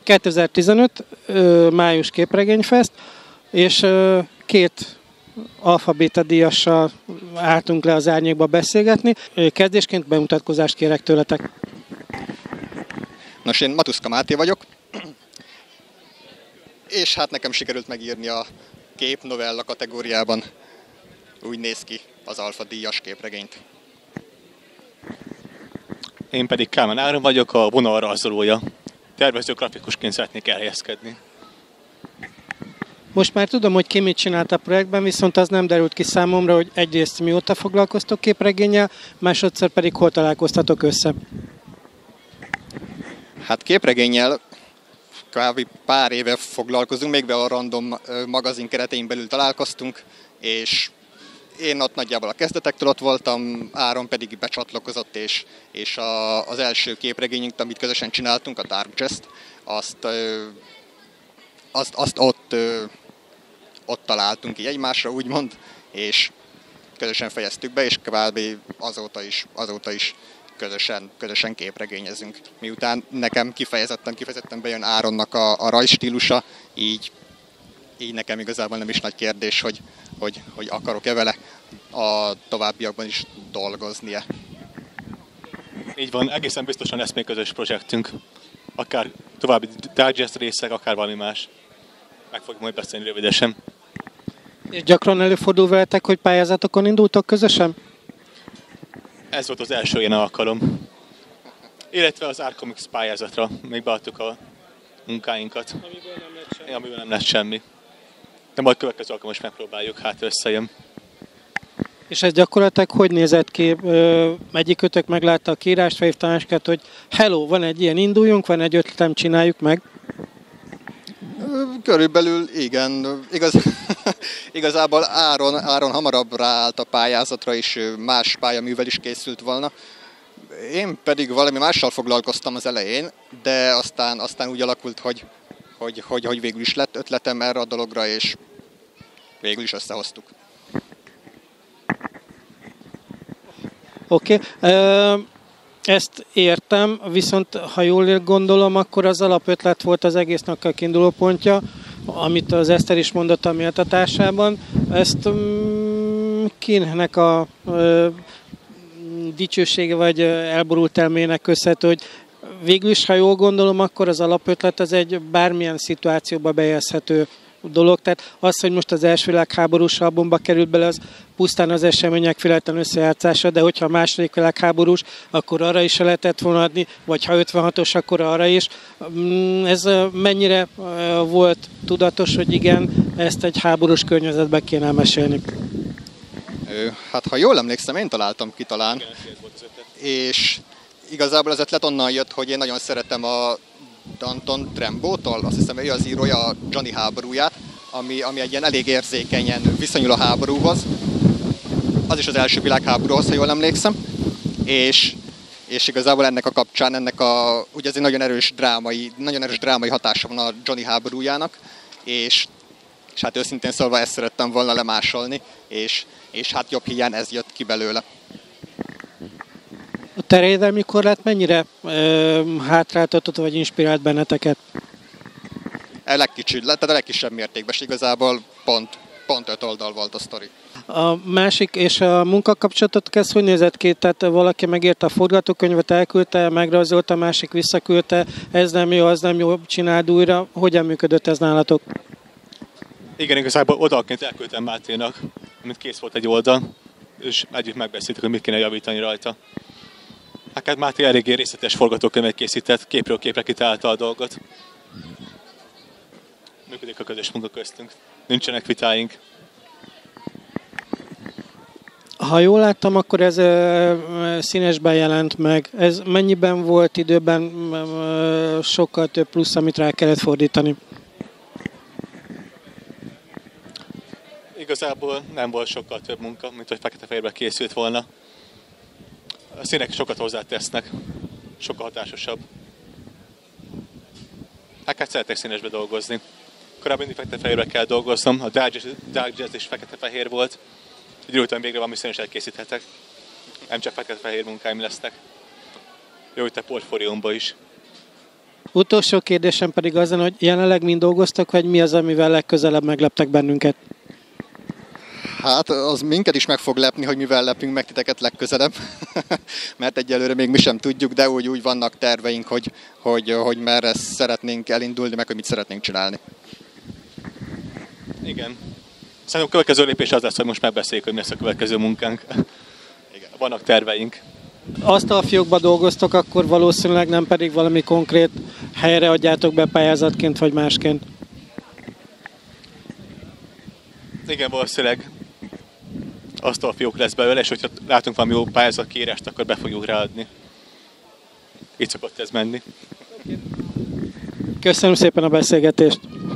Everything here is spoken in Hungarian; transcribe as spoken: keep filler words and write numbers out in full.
kétezer-tizenöt május képregényfest, és két alfabéta díjassal álltunk le az árnyékba beszélgetni. Kezdésként bemutatkozást kérek tőletek. Nos, én Matuszka Máté vagyok, és hát nekem sikerült megírni a kép novella kategóriában. Úgy néz ki az Alfa díjas képregényt. Én pedig Kálmán Áron vagyok, a vonal rajzolója. Tervező grafikusként szeretnék elhelyezkedni. Most már tudom, hogy ki mit csinált a projektben, viszont az nem derült ki számomra, hogy egyrészt mióta foglalkoztok képregénnyel, másodszor pedig hol találkoztatok össze. Hát képregénnyel kb. Pár éve foglalkozunk, még be a Random magazin keretein belül találkoztunk, és én ott nagyjából a kezdetektől ott voltam, Áron pedig becsatlakozott, és, és a, az első képregényünk, amit közösen csináltunk, a Dark Jest, azt, azt, azt ott, ott találtunk így egymásra, úgymond, és közösen fejeztük be, és kb. azóta is, azóta is közösen, közösen képregényezünk. Miután nekem kifejezetten, kifejezetten bejön Áronnak a, a rajzstílusa, így, így nekem igazából nem is nagy kérdés, hogy, hogy, hogy akarok-e vele a továbbiakban is dolgoznia. Így van, egészen biztosan lesz még közös projektünk. Akár további digest részek, akár valami más. Meg fogjuk majd beszélni rövidesen. És gyakran előfordul veletek, hogy pályázatokon indultok közösen? Ez volt az első ilyen alkalom. Illetve az Arcomics pályázatra még beadtuk a munkáinkat. Amiből nem lett semmi. Amiből nem lett semmi. De majd következő alkalom most megpróbáljuk, hát összejön. És ez gyakorlatilag hogy nézett ki? Egyikőtök meglátta a kiírást, felhívta másikat, hogy hello, van egy ilyen, induljunk, van egy ötletem, csináljuk meg. Körülbelül igen. Igaz, igazából Áron, Áron hamarabb ráállt a pályázatra, és más pályaművel is készült volna. Én pedig valami mással foglalkoztam az elején, de aztán, aztán úgy alakult, hogy, hogy, hogy, hogy végül is lett ötletem erre a dologra, és végül is összehoztuk. Oké. Okay. Ezt értem, viszont ha jól gondolom, akkor az alapötlet volt az egésznek a kiinduló pontja, amit az Eszter is mondott a méltatásában. Ezt um, kinek a uh, dicsősége vagy elborult elmének köszönhető, hogy végül is, ha jól gondolom, akkor az alapötlet az egy bármilyen szituációba bejegyezhető dolog. Tehát az, hogy most az első világháborús albumba került bele, az pusztán az események véletlen összejátszása, de hogyha a második világháborús, akkor arra is lehetett volna adni, vagy ha ötvenhatos, akkor arra is. Ez mennyire volt tudatos, hogy igen, ezt egy háborús környezetben kéne mesélni? Hát ha jól emlékszem, én találtam ki talán, és igazából az ötlet onnan jött, hogy én nagyon szeretem a Danton Trembótól, azt hiszem ő az írója, a Johnny háborúját, ami, ami egy ilyen elég érzékenyen viszonyul a háborúhoz. Az is az első világháborúhoz, ha jól emlékszem. És, és igazából ennek a kapcsán, ennek a, ugye ez egy nagyon erős drámai, nagyon erős drámai hatása van a Johnny háborújának, és, és hát őszintén szólva ezt szerettem volna lemásolni, és, és hát jobb hiány ez jött ki belőle. A terjedelmi korlát mennyire ö, hátráltatott vagy inspirált benneteket? A legkicsi, tehát a legkisebb mértékben, és igazából pont, pont öt oldal volt a sztori. A másik és a munkakapcsolatot ez hogy nézett ki? Tehát valaki megírta a forgatókönyvet, elküldte, megrajzolta, a másik visszaküldte, ez nem jó, az nem jó, csináld újra. Hogyan működött ez nálatok? Igen, igazából oldalként elküldtem Máténak, amit kész volt egy oldal, és együtt megbeszéltük, hogy mit kéne javítani rajta. Hát Máté eléggé részletes forgatókönyvet készített, képről képre kitálta a dolgot. Működik a közös munka köztünk. Nincsenek vitáink. Ha jól láttam, akkor ez ö, színesben jelent meg. Ez mennyiben volt időben ö, sokkal több plusz, amit rá kellett fordítani? Igazából nem volt sokkal több munka, mint hogy fekete-fehérben készült volna. A színek sokat hozzátesznek, sokkal hatásosabb. Hát, hát szeretek színesbe dolgozni. Korábban mindig fekete-fehérbe kell dolgoznom, a Dark Jest, Dark Jest is fekete-fehér volt. Így után végre valami színeset készíthetek. Nem csak fekete-fehér munkáim lesznek. Jó, itt a portfóliómba is. Utolsó kérdésem pedig az, hogy jelenleg mind dolgoztok, vagy mi az, amivel legközelebb megleptek bennünket? Hát az minket is meg fog lepni, hogy mivel lepünk meg titeket legközelebb, mert egyelőre még mi sem tudjuk, de úgy, úgy vannak terveink, hogy, hogy, hogy merre szeretnénk elindulni, meg hogy mit szeretnénk csinálni. Igen. Szerintem a következő lépés az lesz, hogy most megbeszéljük, hogy mi lesz a következő munkánk. Igen. Vannak terveink. Asztalfiókba dolgoztok, akkor valószínűleg nem pedig valami konkrét helyre adjátok be pályázatként, vagy másként. Igen, valószínűleg asztalfiók lesz belőle, és hogyha látunk valami jó pályázatkérést, akkor be fogjuk ráadni. Így szokott ez menni. Köszönöm szépen a beszélgetést!